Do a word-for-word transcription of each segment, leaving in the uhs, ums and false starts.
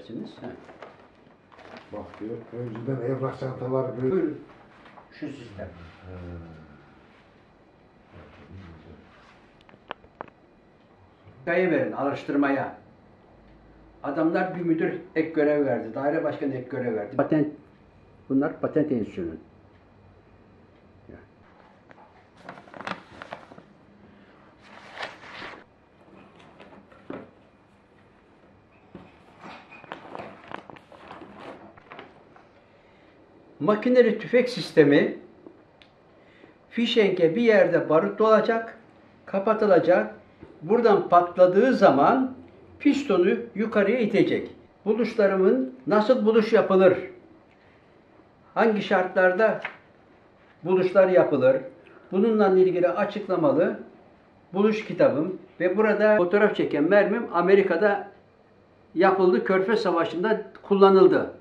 dersiniz. Ha. Bak diyor, önceden evrak çantaları böyle. Buyurun. Şu sistem. Ha. Hikaye verin araştırmaya. Adamlar bir müdür ek görev verdi. Daire başkanı ek görev verdi. Patent, bunlar patent enstitüsünün. Makineli tüfek sistemi fişenge bir yerde barut olacak, kapatılacak. Buradan patladığı zaman pistonu yukarıya itecek. Buluşlarımın nasıl buluş yapılır? Hangi şartlarda buluşlar yapılır? Bununla ilgili açıklamalı buluş kitabım ve burada fotoğraf çeken mermim Amerika'da yapıldı. Körfez Savaşı'nda kullanıldı.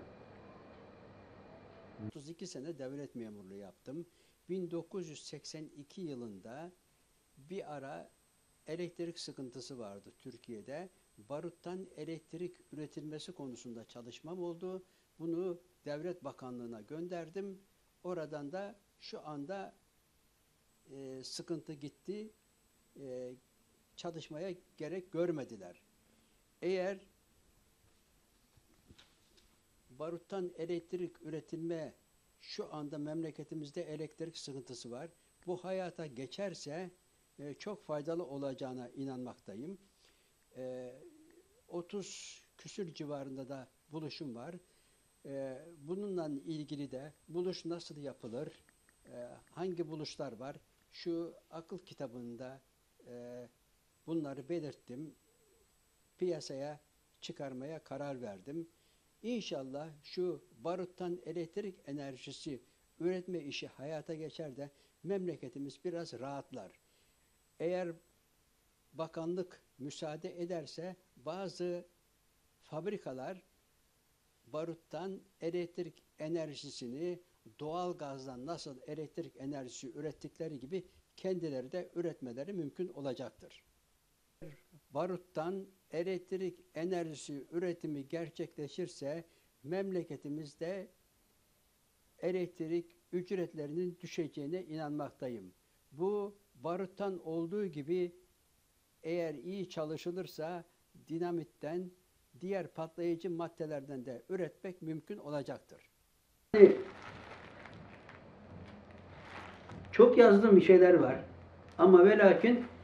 otuz iki sene devlet memurluğu yaptım. bin dokuz yüz seksen iki yılında bir ara elektrik sıkıntısı vardı Türkiye'de. Baruttan elektrik üretilmesi konusunda çalışmam oldu. Bunu Devlet Bakanlığı'na gönderdim. Oradan da şu anda e, sıkıntı gitti. E, çalışmaya gerek görmediler. Eğer baruttan elektrik üretilme, şu anda memleketimizde elektrik sıkıntısı var. Bu hayata geçerse e, çok faydalı olacağına inanmaktayım. E, otuz küsür civarında da buluşum var. E, bununla ilgili de buluş nasıl yapılır, e, hangi buluşlar var, şu akıl kitabında e, bunları belirttim. Piyasaya çıkarmaya karar verdim. İnşallah şu baruttan elektrik enerjisi üretme işi hayata geçer de memleketimiz biraz rahatlar. Eğer bakanlık müsaade ederse bazı fabrikalar baruttan elektrik enerjisini doğal gazdan nasıl elektrik enerjisi ürettikleri gibi kendileri de üretmeleri mümkün olacaktır. Baruttan elektrik enerjisi üretimi gerçekleşirse memleketimizde elektrik ücretlerinin düşeceğine inanmaktayım. Bu baruttan olduğu gibi eğer iyi çalışılırsa dinamitten, diğer patlayıcı maddelerden de üretmek mümkün olacaktır. Çok yazdığım şeyler var ama ve lakin